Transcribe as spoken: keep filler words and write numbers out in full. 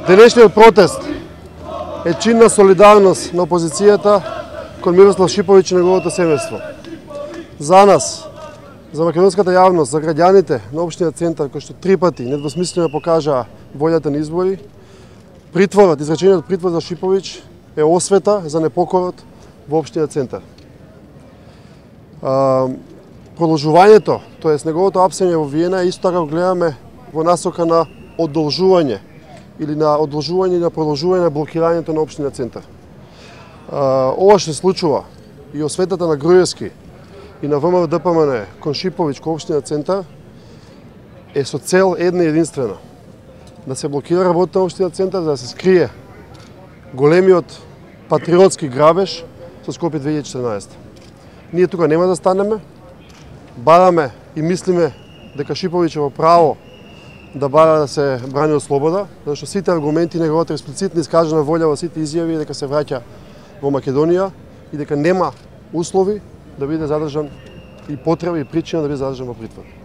Денешниот протест е чин на солидарност на опозицијата кон Мирослав Шиповиќ и неговото семејство. За нас, за македонската јавност, за граѓаните на општина Центар, кои што три пати недвосмислено покажаа волјата на избори, притворот, изречениот притвор за Шиповиќ е освета за непокорот во општина Центар. А, продолжувањето, тоест неговото апсење во Виена, исто така го гледаме во насока на одолжување или на одолжување или на продолжување на блокирањето на општина Центар. А, ова што се случува и осветата на Груевски и на ВМРО Д П М Н кон Шиповиќ кон општина Центар е со цел една единствена: да се блокира работата на општина Центар, за да се скрие големиот патриотски грабеж со Скопје две илјади и четрнаесетта. Ние тука нема да станеме, бараме и мислиме дека Шиповиќ е во право да бара да се брани од слобода, зашто сите аргументи, неговата експлицитно искажана волја во сите изјави дека се враќа во Македонија и дека нема услови да биде задржан и потреба и причина да биде задржан во притвор.